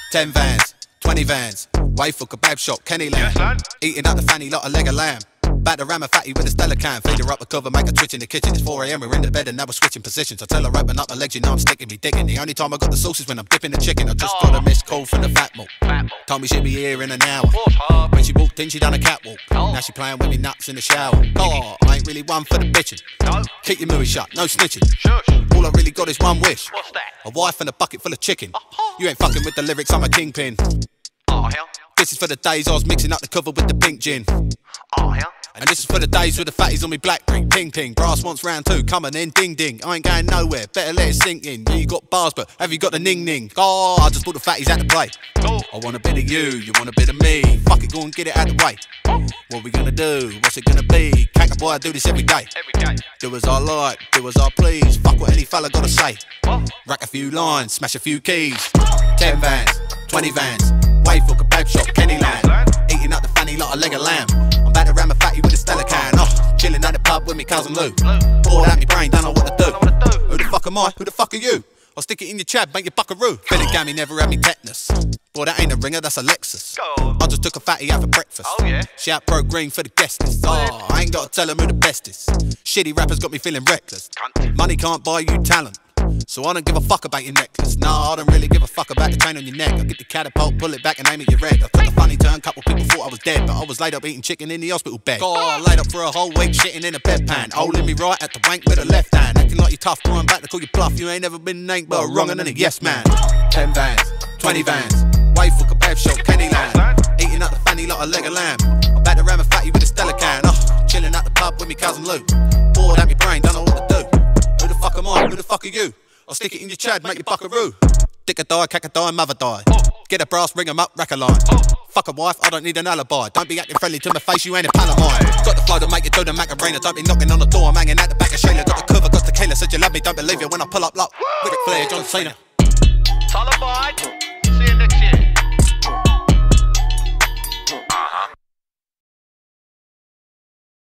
10 vans, 20 vans, way for kebab shop, Kenny Land. Yes, eating up the fanny, lot of leg of lamb. Back to ram a fatty with a Stella can. Feed her up a cover, make her twitch in the kitchen. It's 4 AM, we're in the bed and now we're switching positions. I tell her open up my legs, you know I'm sticking me digging. The only time I got the sauce is when I'm dipping the chicken. I just got a missed call from the fat mo. Told me she'd be here in an hour. When she walked in, she done a catwalk. Now she playing with me nuts in the shower. Oh, I ain't really one for the bitching. Keep your movie shut, no snitching. All I really got is one wish. What's that? A wife and a bucket full of chicken. You ain't fucking with the lyrics, I'm a kingpin. Oh, hell. This is for the days I was mixing up the cover with the pink gin. Oh, hell. And this is for the days with the fatties on me blackberry. Ping ping, brass wants round 2, coming in, ding ding. I ain't going nowhere, better let it sink in. Yeah, you got bars, but have you got the ning ning? Oh, I just brought the fatties out to play. I want a bit of you want a bit of me. Fuck it, go and get it out the way. What we gonna do? What's it gonna be? Can't boy, I do this every day. Do as I like, do as I please. Fuck what any fella gotta say. Rack a few lines, smash a few keys. 10 vans, 20 vans, way for kebab shop, Kenny Land. Eating up the fanny like a leg of lamb. I'm back to ram a fatty with a Stella can. Oh, chilling at the pub with me cousin Lou. Bored out me brain, don't know what to do. Who the fuck am I? Who the fuck are you? I'll stick it in your chad, make you buckaroo. Billy Gammy never had me tetanus. Boy, that ain't a ringer, that's a Lexus. I just took a fatty out for breakfast. Oh, yeah. Shout pro green for the guest list. Oh, I ain't gotta tell them who the best is. Shitty rappers got me feeling reckless. Money can't buy you talent, so I don't give a fuck about your necklace. Nah, I don't really give a fuck about the chain on your neck. I get the catapult, pull it back and aim at your head. I took a funny turn, couple people thought I was dead, but I was laid up eating chicken in the hospital bed. Oh, laid up for a whole week, shitting in a bedpan. Holding me right at the wank with a left hand. Acting like you tough, going back to call you bluff. You ain't never been named but a wrong and a yes man. 10 vans, 20 vans, way for kebab shop, Kenny Land. Eating up the fanny like a leg of lamb. I'm back to ram a fatty with a Stella can. Oh, chilling at the pub with me cousin Lou. Bored out me brain, don't know what to do. Who the fuck am I? Who the fuck are you? I'll stick it in your chad, make you buckaroo. Dick a die, cack a die, mother die. Get a brass, ring 'em up, rack a line. Fuck a wife, I don't need an alibi. Don't be acting friendly to my face, you ain't a pal of mine. Got the flow to make it do the Macarena. Don't be knocking on the door, I'm hanging at the back of Shayla. Got the cover, got tequila, said you love me, don't believe you when I pull up like Ric Flair, John Cena. Taliban. See you next